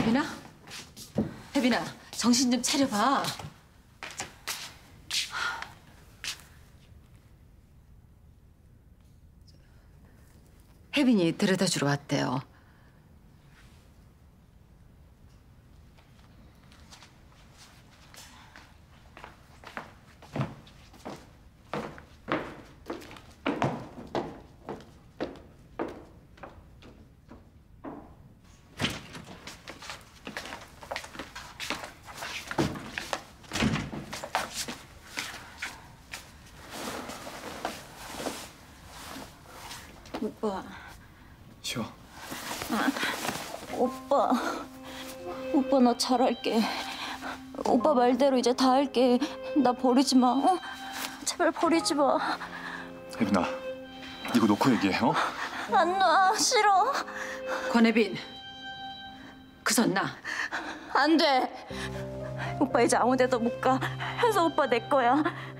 혜빈아? 혜빈아, 정신 좀 차려봐. 혜빈이 데려다 주러 왔대요. 오빠. 쉬어. 오빠 나 잘할게. 오빠 말대로 이제 다 할게. 나 버리지 마. 어? 제발 버리지 마. 혜빈아, 이거 놓고 얘기해. 어? 안 놔. 싫어. 권혜빈, 그 손 놔. 안 돼. 오빠 이제 아무 데도 못 가. 현서 오빠 내 거야.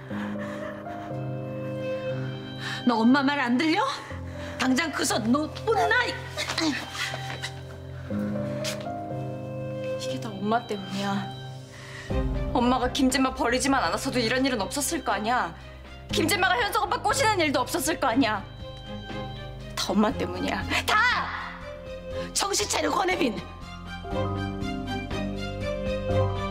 너 엄마 말 안 들려? 당장 그 손 못 놔. 이게 다 엄마 때문이야. 엄마가 김진마 버리지만 않았어도 이런 일은 없었을 거 아니야. 김진마가 현석 오빠 꼬시는 일도 없었을 거 아니야. 다 엄마 때문이야. 다! 정신 차려, 권혜빈.